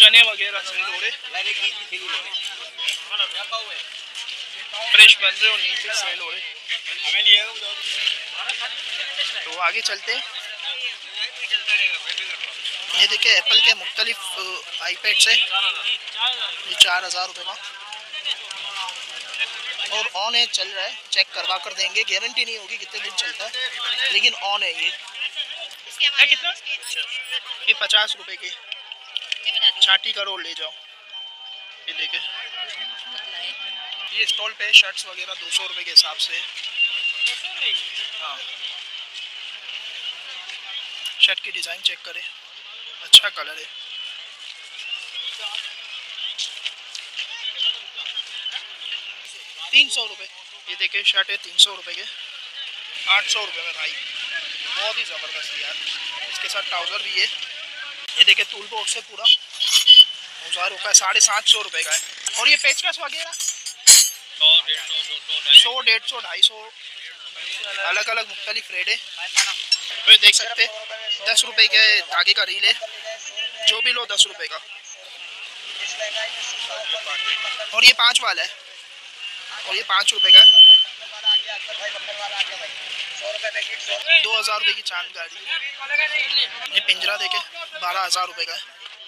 चने वगैरह सेल हो रहे, फ्रेश बन रहे और यहीं पे सेल हो रहे। तो आगे चलते हैं। ये देखिए एप्पल के मुख्तलिफ आईपैड्स है, ये 4000 रुपये का और ऑन है, चल रहा है, चेक करवा कर देंगे, गारंटी नहीं होगी कितने दिन चलता है, लेकिन ऑन है। ये है कितना? ये 50 रुपये के छाटी करो ले जाओ। ये देखे, ये स्टॉल पे शर्ट्स वगैरह 200 रुपये के हिसाब से। हाँ, शर्ट की डिज़ाइन चेक करें, अच्छा कलर है। ₹300। ये देखिए शर्ट है 300 रुपये के, 800 रुपये में भाई, बहुत ही ज़बरदस्त यार। इसके साथ ट्राउज़र भी है। ये देखिए टूल बॉक्स है पूरा, औजार का 750 रुपये का है। और ये पेचकस वगैरह 100, 150, 250 अलग अलग मुख्तलिफ रेट है। तो देख सकते 10 रुपये के धागे का रील है, जो भी लो 10 रुपये का। और ये 5 वाला है, और ये 5 रुपये का। 2000 रुपये की चांद गाड़ी। ये पिंजरा देखे 12000 रुपये का है,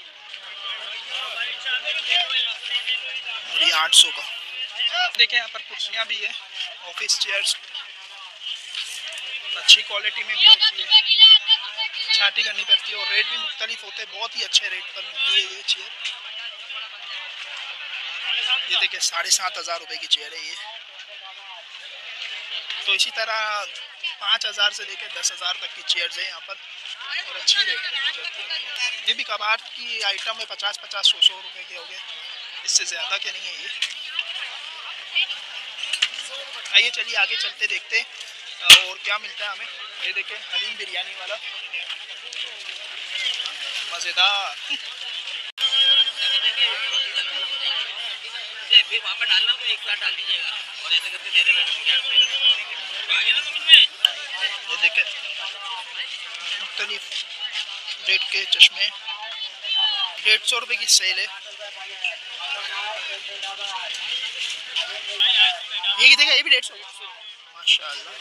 और ये 800 का। देखें यहाँ पर कुर्सियाँ भी है, ऑफिस चेयर्स अच्छी क्वालिटी में भी होती है, छाटी करनी पड़ती है और रेट भी मुख्तलिफ होते हैं, बहुत ही अच्छे रेट पर मिलती है ये चेयर। ये देखिए 7500 रुपये की चेयर है ये। तो इसी तरह 5000 से लेकर 10,000 तक की चेयर्स है यहाँ पर, और अच्छी रेट पर मिल जाती है। ये भी कबाड़ की आइटम है, 50-50, 100-100 रुपये के हो गए, इससे ज़्यादा के नहीं है ये। आइए चलिए आगे चलते देखते और क्या मिलता है हमें। ये देखें हलीम बिरयानी वाला, मज़ेदार। फिर वहाँ पर डालना तो एक साथ डाल दीजिएगा और ऐसे करके दे देना। ये देखें मुख्तलिफ रेट के चश्मे, 150 रुपये की सेल है। ये कितने का? ये भी 150। माशाल्लाह।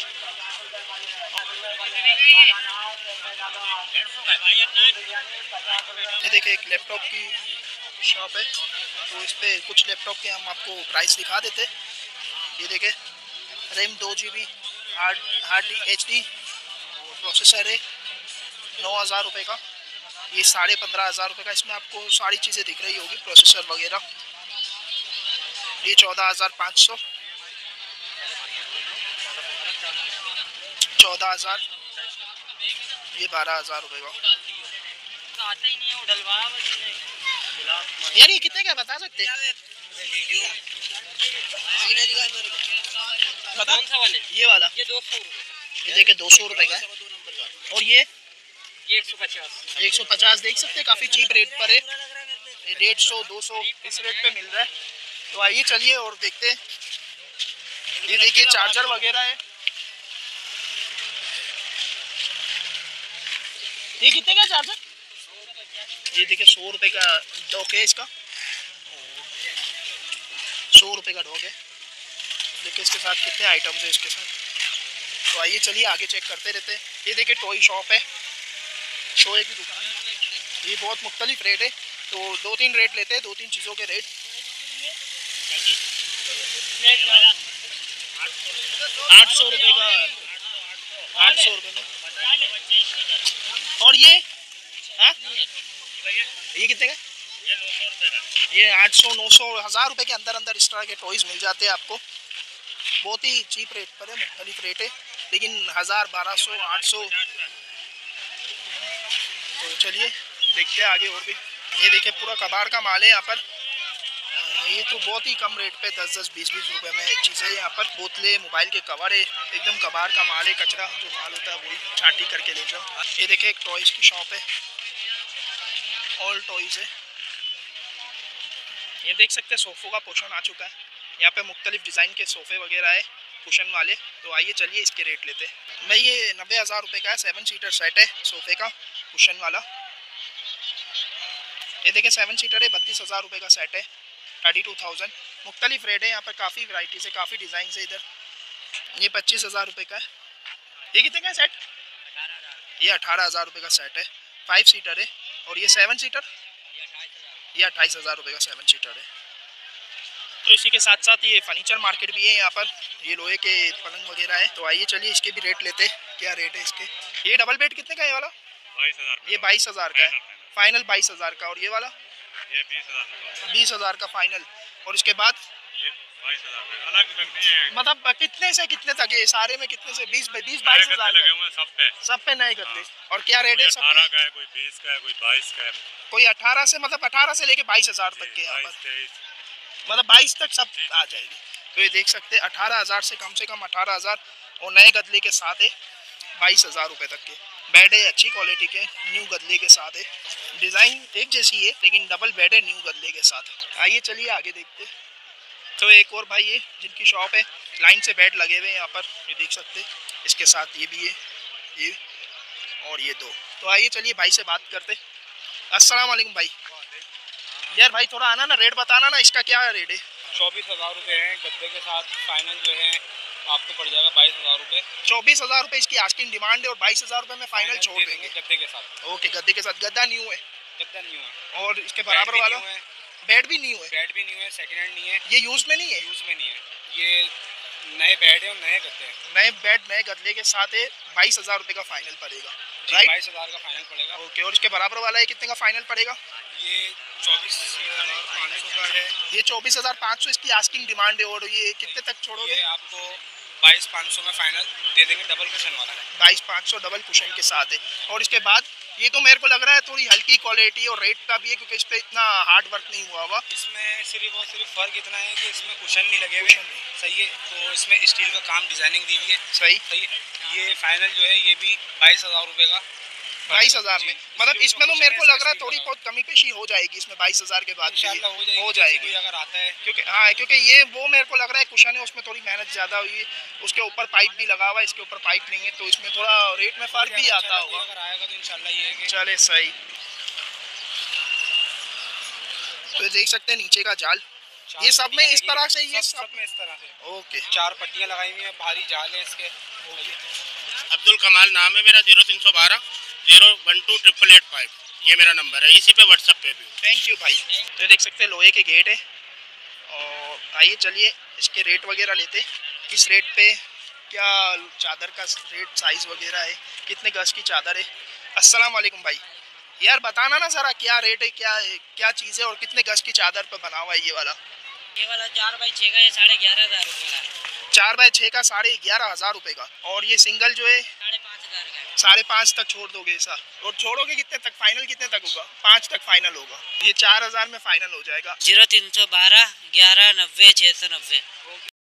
ये देखिए एक लैपटॉप की शॉप है, तो इस पर कुछ लैपटॉप के हम आपको प्राइस दिखा देते। ये देखें RAM 2 GB, hard HD, processor है 9000 रुपये का। ये 15,500 रुपये का, इसमें आपको सारी चीज़ें दिख रही होगी, प्रोसेसर वगैरह। ये 14,500, 14,000, ये 12,000 रुपये का। यार ये कितने का बता सकते हैं? ये वाला ये 200 रुपये, ये देखिए 200 रुपये का है। और ये 150 देख सकते हैं, काफ़ी चीप रेट पर है, 150, 200 इस रेट पे मिल रहा है। तो आइए चलिए और देखते हैं। ये देखिए चार्जर वगैरह है, ये कितने का चार्जर? ये देखिए 100 रुपये का डॉक है, इसका 100 रुपये का डॉक है। देखिए इसके साथ कितने आइटम्स है इसके साथ। तो आइए चलिए आगे चेक करते रहते हैं। ये देखिए टॉय शॉप है, टॉय की दुकान, ये बहुत मुख्तलिफ रेट है, तो 2-3 रेट लेते हैं, 2-3 चीज़ों के रेट। 800 रुपये का, 800 रुपये में। और ये हाँ, ये कितने का? ये 800, 900, 1000 रुपये के अंदर अंदर इस तरह के टॉयज़ मिल जाते हैं आपको, बहुत ही चीप रेट पर है, मुख्तलिफ रेट है, लेकिन 1000, 1200, 800। तो चलिए देखते हैं आगे और भी। ये देखिए पूरा कबाड़ का माल है यहाँ पर, ये तो बहुत ही कम रेट पे 10-10, 20-20 रुपये में चीज़ें यहाँ पर। बोतलें, मोबाइल के कवर है, एकदम कबाड़ का माल है, कचरा जो माल होता है वही छाटी करके ले जाओ। ये देखिए एक टॉयज़ की शॉप है, ऑल टॉयज़ है। ये देख सकते हैं सोफ़ों का पोर्शन आ चुका है, यहाँ पे मुख्तलिफ डिज़ाइन के सोफ़े वगैरह है कुशन वाले। तो आइए चलिए इसके रेट लेते हैं। भाई ये 90,000 रुपये का है, 7 सीटर सेट है सोफ़े का कुशन वाला। ये देखें 7 सीटर है, 32,000 रुपये का सेट है, 32,000। मुख्तलिफ रेट है यहाँ पर, काफ़ी वैराइटीज़ है, काफ़ी डिज़ाइन है इधर। ये 25,000 रुपये का है। ये कितने का है सेट? ये 18,000 रुपये का सेट है, 5 सीटर है। और ये 7 सीटर, ये 28,000 रुपये का 7 सीटर है। तो इसी के साथ साथ ये फर्नीचर मार्केट भी है यहाँ पर, ये लोहे के पलंग वगैरह है। तो आइए चलिए इसके भी रेट लेते, क्या रेट है इसके। ये डबल बेड कितने का है ये वाला? 22,000। ये 22,000 का है फाइनल, 22,000 का। और ये वाला ये 20,000। 20,000 का फाइनल। और इसके बाद ये 22,000 अलग लगनी है। मतलब कितने से कितने तक है सारे में? कितने से 20-22,000 लगे हुए सब पे नए गद्दे। और क्या रेट है? 18 का है, कोई 20 का है, कोई 22 का है, कोई 18 से, मतलब 18 से लेके 22,000 तक के यहाँ पर, मतलब 22 तक सब आ जाएगी। तो ये देख सकते हैं 18,000 से कम 18,000, और नए गदले के साथ है 22,000 रुपये तक के। बेड है अच्छी क्वालिटी के, न्यू गदले के साथ है। डिज़ाइन एक जैसी है लेकिन डबल बेड है न्यू गदले के साथ। आइए चलिए आगे देखते। तो एक और भाई है जिनकी शॉप है, लाइन से बेड लगे हुए हैं यहाँ पर, ये देख सकते हैं। इसके साथ ये भी है, ये और ये दो। तो आइए चलिए भाई से बात करते। अस्सलाम वालेकुम भाई। यार भाई थोड़ा आना ना, रेट बताना ना, इसका क्या रेट है? 24,000 रुपये है गद्दे के साथ। फाइनल जो है आपको पड़ जाएगा 22,000 रुपये। 24,000 रुपये इसकी आस्किंग डिमांड है, और 22,000 रुपये में फाइनल छोड़ देंगे गद्दे के साथ। ओके, गद्दे के साथ। गद्दा न्यू है? गद्दा न्यू है। और इसके बराबर वाला बेड भी न्यू है? बेड भी न्यू है, सेकंड हैंड नहीं है। ये यूज़ में नहीं है? यूज़ में नहीं है, ये नए बेड है और नए गद्दे हैं। नए बेड नए गद्दे के साथ है, 22,000 रुपये का फाइनल पड़ेगा, राइट? 22,000 का फाइनल पड़ेगा। ओके। और इसके बराबर वाला है कितने का फाइनल पड़ेगा? ये 24,500 का है। ये 24,500 इसकी आस्किंग डिमांड है। और ये कितने तक छोड़ोगे? ये आपको 22,500 में फाइनल दे देंगे, डबल कुशन वाला है। 22,500 डबल कुशन के साथ है। और इसके बाद ये तो मेरे को लग रहा है थोड़ी हल्की क्वालिटी और रेट का भी है, क्योंकि इस पर इतना हार्ड वर्क नहीं हुआ हुआ। इसमें सिर्फ और सिर्फ फ़र्क इतना है कि इसमें कुशन नहीं लगे हुए, सही है। तो इसमें स्टील का काम डिजाइनिंग दी हुई है, सही सही है। ये फाइनल जो है ये भी 22,000 रुपये का। 22,000 में, मतलब इसमें तो मेरे को लग रहा है थोड़ी बहुत कमी पेशी हो जाएगी इसमें 22,000 के बाद इंशाल्लाह हो जाएगी अगर आता है। क्योंकि हाँ, क्योंकि ये वो मेरे को लग रहा है कुशन है, उसमें थोड़ी मेहनत ज़्यादा हुई है। उसके ऊपर पाइप भी लगा हुआ है, इसके ऊपर पाइप नहीं है, तो इसमें थोड़ा रेट में फ़र्क भी आता होगा। अगर आएगा तो इंशाल्लाह ये है कि चले सही। तो देख सकते हैं नीचे का जाल, ये सब में इस तरह से, ये सब में इस तरह से। ओके। 4 पट्टियाँ लगाई हुई हैं, भारी जाल है इसके। अब्दुल कमाल नाम है मेरा, 0312 0128885 ये मेरा नंबर है, इसी पे व्हाट्सएप पे भी। थैंक यू भाई। तो देख सकते हैं लोहे के गेट है। और आइए चलिए इसके रेट वगैरह लेते, किस रेट पे क्या चादर का रेट साइज़ वगैरह है, कितने गज की चादर है। अस्सलाम वालेकुम भाई, यार बताना ना ज़रा क्या रेट है, क्या चीज़ है, और कितने गज की चादर पे बना हुआ है ये वाला? 4 बाई 6 का ये 11,500 रुपये का है। 4 बाई 6 का 11,500 रुपये का। और ये सिंगल जो है 5,500 का है। 5,500 तक छोड़ दोगे ऐसा? और छोड़ोगे कितने तक, फाइनल कितने तक होगा? 5 तक फाइनल होगा। ये 4,000 में फाइनल हो जाएगा। 0312 1190 690।